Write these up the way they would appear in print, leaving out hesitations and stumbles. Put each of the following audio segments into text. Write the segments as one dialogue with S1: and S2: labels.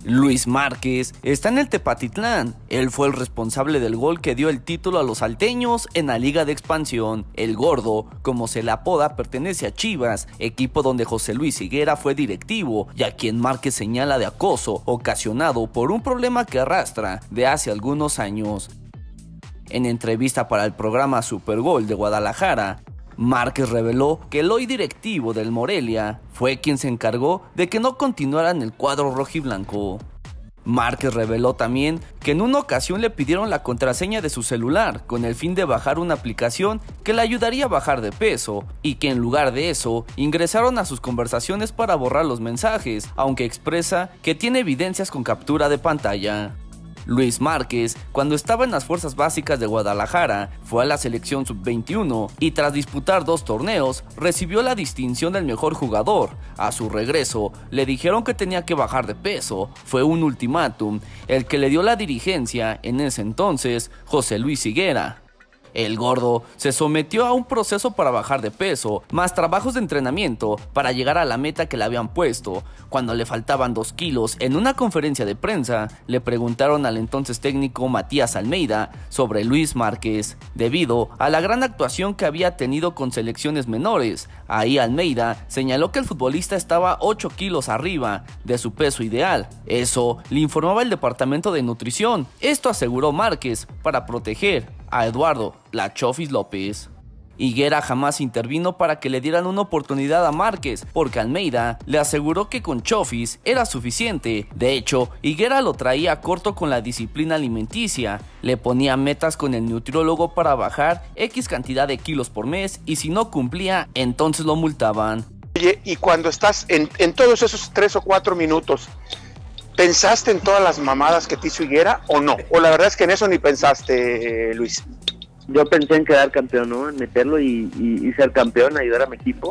S1: Luis Márquez está en el Tepatitlán. Él fue el responsable del gol que dio el título a los salteños en la Liga de Expansión. El Gordo, como se le apoda, pertenece a Chivas, equipo donde José Luis Higuera fue directivo y a quien Márquez señala de acoso ocasionado por un problema que arrastra de hace algunos años. En entrevista para el programa Supergol de Guadalajara, Márquez reveló que el hoy directivo del Morelia fue quien se encargó de que no continuara en el cuadro rojiblanco. Márquez reveló también que en una ocasión le pidieron la contraseña de su celular con el fin de bajar una aplicación que le ayudaría a bajar de peso y que en lugar de eso ingresaron a sus conversaciones para borrar los mensajes, aunque expresa que tiene evidencias con captura de pantalla. Luis Márquez, cuando estaba en las fuerzas básicas de Guadalajara, fue a la selección sub-21 y tras disputar 2 torneos, recibió la distinción del mejor jugador. A su regreso, le dijeron que tenía que bajar de peso. Fue un ultimátum, el que le dio la dirigencia, en ese entonces, José Luis Higuera. El Gordo se sometió a un proceso para bajar de peso, más trabajos de entrenamiento para llegar a la meta que le habían puesto. Cuando le faltaban 2 kilos, en una conferencia de prensa, le preguntaron al entonces técnico Matías Almeida sobre Luis Márquez, debido a la gran actuación que había tenido con selecciones menores. Ahí Almeida señaló que el futbolista estaba 8 kilos arriba de su peso ideal. Eso le informaba el departamento de nutrición. Esto aseguró Márquez para proteger a Eduardo "La Chofis" López. Higuera jamás intervino para que le dieran una oportunidad a Márquez, porque Almeida le aseguró que con Chofis era suficiente. De hecho, Higuera lo traía corto con la disciplina alimenticia. Le ponía metas con el nutriólogo para bajar X cantidad de kilos por mes y si no cumplía, entonces lo multaban.
S2: Oye, y cuando estás en todos esos 3 o 4 minutos, ¿pensaste en todas las mamadas que te hizo Higuera o no? O la verdad es que en eso ni pensaste, Luis.
S3: Yo pensé en quedar campeón, ¿no? En meterlo y ser campeón, ayudar a mi equipo.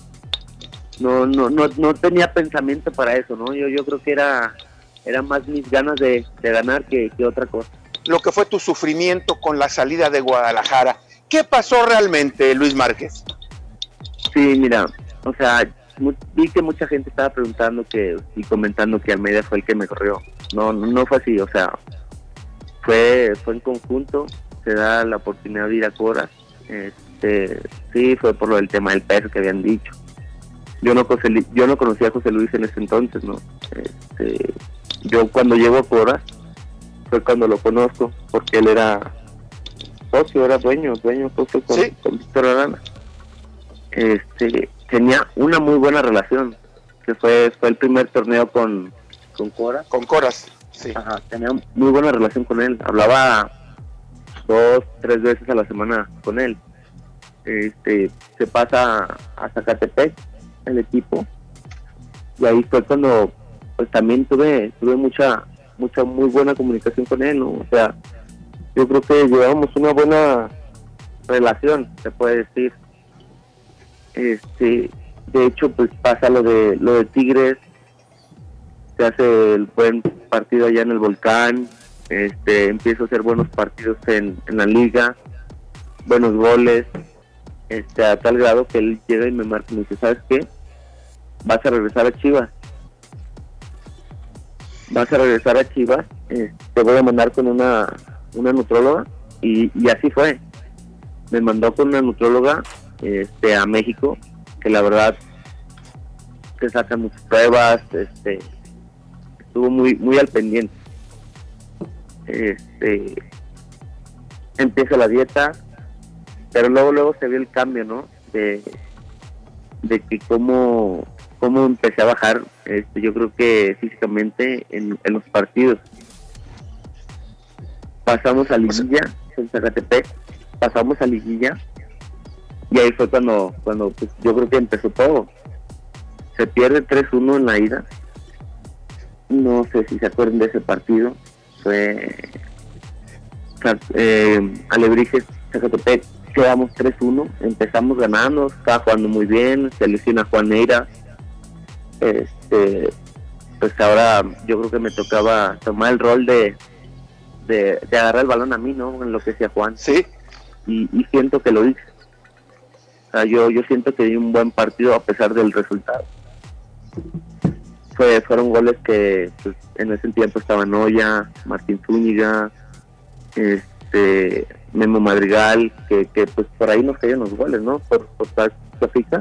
S3: No tenía pensamiento para eso, ¿no? Yo creo que era más mis ganas de ganar que otra cosa.
S2: Lo que fue tu sufrimiento con la salida de Guadalajara. ¿Qué pasó realmente, Luis Márquez?
S3: Sí, mira, o sea, vi que mucha gente estaba preguntando y comentando que Almeida fue el que me corrió. No fue así, o sea, fue en conjunto. Se da la oportunidad de ir a Coras. Sí, fue por lo del tema del peso que habían dicho. Yo no conocía a José Luis en ese entonces, ¿no? Yo cuando llego a Coras fue cuando lo conozco, porque él era socio, era dueño socio con Víctor Arana. Tenía una muy buena relación, que fue el primer torneo con Coras.
S2: Con Coras, sí.
S3: Ajá, tenía muy buena relación con él. Hablaba 2, 3 veces a la semana con él. Se pasa a Zacatepec el equipo y ahí fue cuando pues también tuve mucha muy buena comunicación con él, ¿no? O sea, yo creo que llevamos una buena relación, se puede decir. De hecho, pues pasa lo de Tigres, se hace el buen partido allá en el Volcán. Empiezo a hacer buenos partidos en la liga, buenos goles, a tal grado que él llega y me marca y me dice, ¿sabes qué? Vas a regresar a Chivas, te voy a mandar con una nutróloga, y así fue. Me mandó con una nutróloga a México, que la verdad te sacan muchas pruebas, estuvo muy al pendiente. Empieza la dieta, pero luego se vio el cambio, ¿no? De que cómo empecé a bajar, yo creo que físicamente en los partidos. Pasamos a liguilla en Zacatepec, y ahí fue cuando pues, yo creo que empezó todo. Se pierde 3-1 en la ida, no sé si se acuerdan de ese partido. Fue Alebrijes, Zacatepec, quedamos 3-1, empezamos ganando, estaba jugando muy bien, se lesiona Juaneira. Pues ahora yo creo que me tocaba tomar el rol de agarrar el balón a mí, ¿no? En lo que decía Juan.
S2: Sí.
S3: Y siento que lo hice. O sea, yo siento que di un buen partido a pesar del resultado. fueron goles que pues, en ese tiempo estaba Noya, Martín Zúñiga, Memo Madrigal, que pues por ahí nos caían los goles, ¿no? Por África.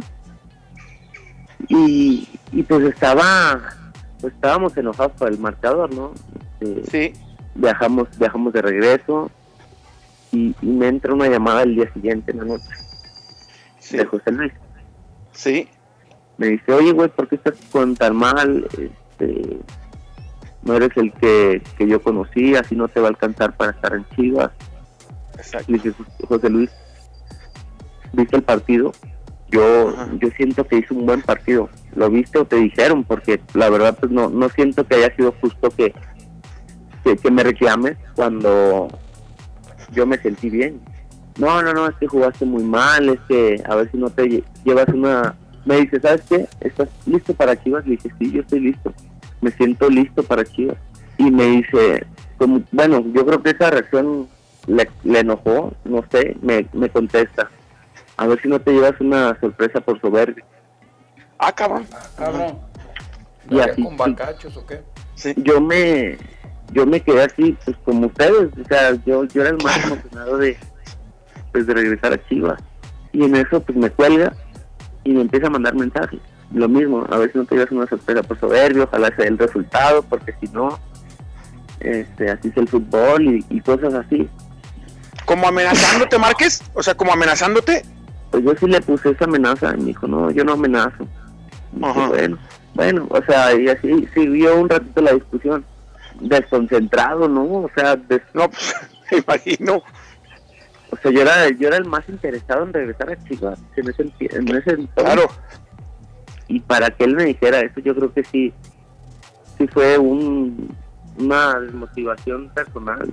S3: Y pues estábamos enojados por el marcador, ¿no?
S2: Sí.
S3: Viajamos de regreso y me entra una llamada el día siguiente en la noche,
S2: Sí.
S3: de José Luis.
S2: Sí.
S3: Me dice, oye, güey, ¿por qué estás con tan mal? No eres el que yo conocí, así no te va a alcanzar para estar en Chivas.
S2: Exacto.
S3: Le dije, José Luis, ¿viste el partido? Yo siento que hizo un buen partido. ¿Lo viste o te dijeron? Porque la verdad pues no siento que haya sido justo que me reclames cuando yo me sentí bien. No, es que jugaste muy mal, es que a ver si no te llevas una... Me dice, ¿sabes qué? ¿Estás listo para Chivas? Le dije, sí, yo estoy listo. Me siento listo para Chivas. Y me dice, bueno, yo creo que esa reacción le enojó, no sé, me contesta, a ver si no te llevas una sorpresa por soberbia.
S2: Ah, cabrón.
S3: Y así,
S4: ¿Con bacachos o qué?
S2: Sí.
S3: yo me quedé así, pues como ustedes, o sea, yo era el más emocionado de regresar a Chivas. Y en eso pues me cuelga y me empieza a mandar mensajes. Lo mismo, a ver si no te llevas una sorpresa por soberbio, ojalá sea el resultado, porque si no, así es el fútbol y cosas así.
S2: ¿Como amenazándote, Márquez? O sea, ¿como amenazándote?
S3: Pues yo sí le puse esa amenaza y me dijo, no, yo no amenazo. Y
S2: Ajá.
S3: dije, bueno, o sea, y así siguió un ratito la discusión. Desconcentrado, ¿no? O sea,
S2: No, pues, me imagino.
S3: o sea, yo era el más interesado en regresar a Chivas en ese entonces.
S2: Claro.
S3: Y para que él me dijera eso, yo creo que sí fue una desmotivación personal.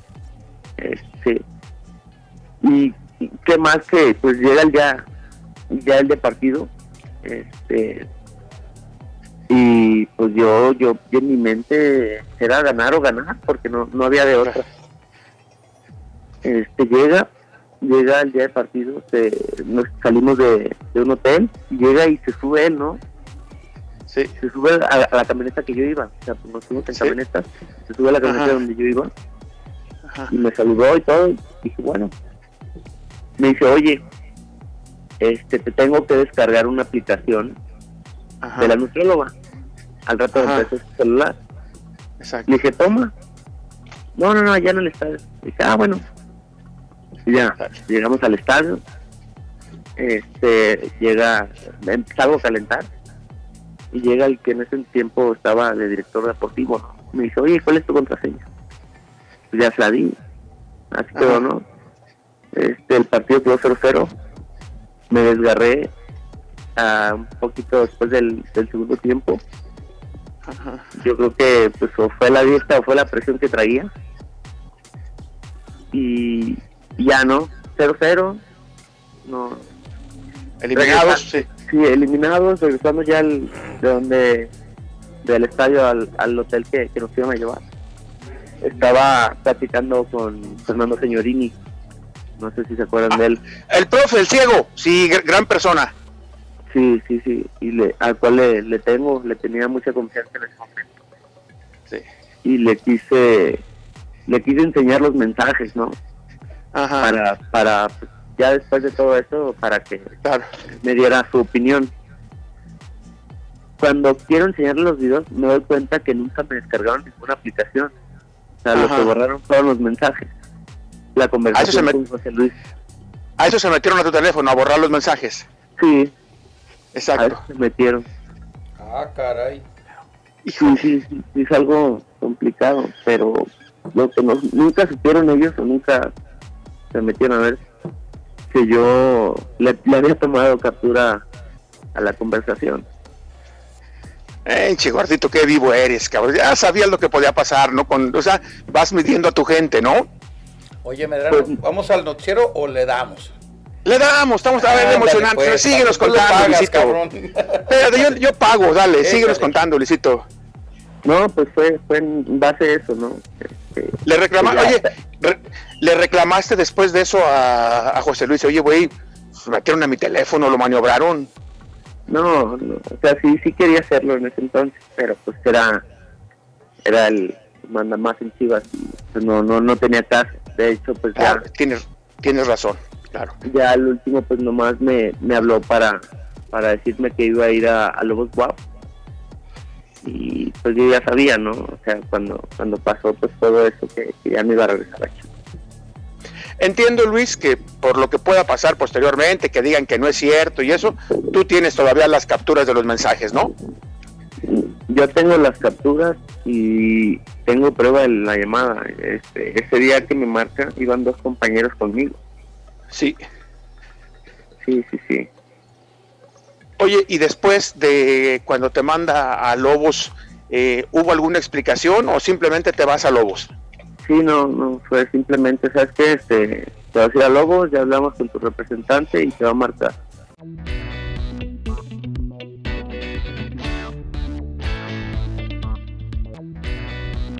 S3: Y qué más que pues llega el de partido, y pues yo en mi mente era ganar o ganar, porque no había de otra. Llega el día de partido, nos salimos de un hotel, y llega y se sube él, ¿no?
S2: Sí.
S3: Se sube a la camioneta que yo iba, o sea, pues nos fuimos en camioneta, se sube a la camioneta
S2: Ajá.
S3: donde yo iba,
S2: Ajá.
S3: y me saludó y todo, y dije, bueno. Me dice, oye, te tengo que descargar una aplicación
S2: Ajá.
S3: de la nutrióloga. Al rato
S2: Ajá.
S3: me prestó su celular.
S2: Exacto.
S3: Le dije, toma. No, ya no le está. Dije, bueno. Y ya, llegamos al estadio. Salgo a calentar. Y llega el que en ese tiempo estaba de director deportivo, ¿no? Me dice, oye, ¿cuál es tu contraseña? Pues ya se la di. Así quedó, ¿no? El partido quedó 0-0. Me desgarré un poquito después del segundo tiempo.
S2: Ajá.
S3: Yo creo que pues o fue la dieta o fue la presión que traía. Y ya no, 0-0. No.
S2: Eliminados, sí.
S3: Sí, eliminados, regresando ya del estadio al hotel que nos iban a llevar. Estaba platicando con Fernando Signorini, no sé si se acuerdan de él.
S2: El profe, el ciego, sí, gran persona.
S3: Sí, y al cual le tenía mucha confianza en ese momento.
S2: Sí.
S3: Y le quise enseñar los mensajes, ¿no?
S2: Ajá.
S3: Para pues, ya después de todo eso, para que
S2: Claro.
S3: me diera su opinión. Cuando quiero enseñarle los videos, me doy cuenta que nunca me descargaron ninguna aplicación. O sea, lo
S2: Ajá.
S3: que borraron fueron los mensajes. La conversación con José Luis.
S2: A eso se metieron a tu teléfono, a borrar los mensajes.
S3: Sí, a
S2: Exacto.
S3: eso se metieron.
S4: Ah, caray.
S3: Sí, es algo complicado, pero lo que nunca supieron ellos o nunca se metieron a ver que yo le había tomado captura a la conversación.
S2: Che, gordito, qué vivo eres, cabrón. Ya sabías lo que podía pasar, ¿no? O sea, vas midiendo a tu gente, ¿no?
S4: Oye, Medrano, ¿vamos al noticiero o le damos?
S2: Le damos, estamos a ver emocionantes.
S4: Pues,
S2: síguenos
S4: tú lo
S2: contando,
S4: pagas,
S2: Luisito.
S4: cabrón.
S2: Espérate, yo pago, dale, síguenos contando, Luisito.
S3: No, pues fue en base a eso, ¿no?
S2: Le reclamaste, oye, le reclamaste después de eso a José Luis, oye, güey, metieron a mi teléfono, lo maniobraron.
S3: No, o sea, sí quería hacerlo en ese entonces, pero pues era el manda más en Chivas y pues no tenía caso. De hecho, pues
S2: claro, ya tienes razón, claro.
S3: Ya al último pues nomás me habló para decirme que iba a ir a Lobos WAP. Y pues yo ya sabía, ¿no? O sea, cuando pasó pues todo eso que ya no iba a regresar a Chivas.
S2: Entiendo, Luis, que por lo que pueda pasar posteriormente, que digan que no es cierto y eso, tú tienes todavía las capturas de los mensajes, ¿no?
S3: Yo tengo las capturas y tengo prueba de la llamada. Ese día que me marca iban 2 compañeros conmigo.
S2: Sí.
S3: Sí.
S2: Oye, y después de cuando te manda a Lobos, ¿hubo alguna explicación o simplemente te vas a Lobos?
S3: Sí, no, fue simplemente, ¿sabes qué? Te vas a ir a Lobos, ya hablamos con tu representante y te va a marcar.